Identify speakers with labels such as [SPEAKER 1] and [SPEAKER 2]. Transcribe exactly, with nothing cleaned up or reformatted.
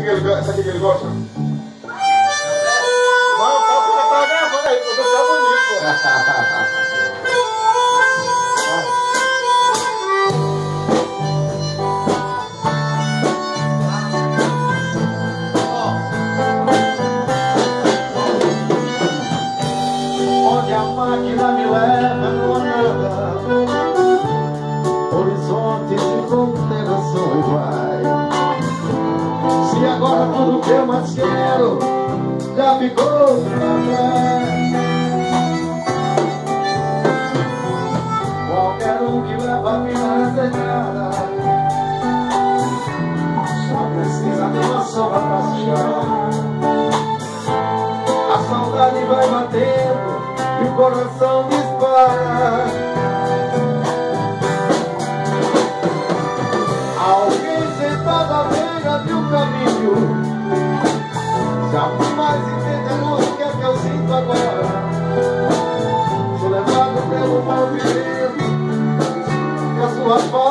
[SPEAKER 1] que ele, essa aqui que ele gosta? Não, tá, tá gravando aí, eu tô ficando bonito, pô.
[SPEAKER 2] Onde a máquina me leva numa nada, horizontes e fronteiras são iguais. Se agora tudo que eu mais quero já ficou pra trás, qualquer um que leva a vida nessa estrada só precisa de uma sombra pra se chorar. A saudade vai batendo e o coração dispara. Alguém sentado à beira de um caminho jamais entenderá o que é que eu sinto agora. Sou levado pelo movimento que a sua voz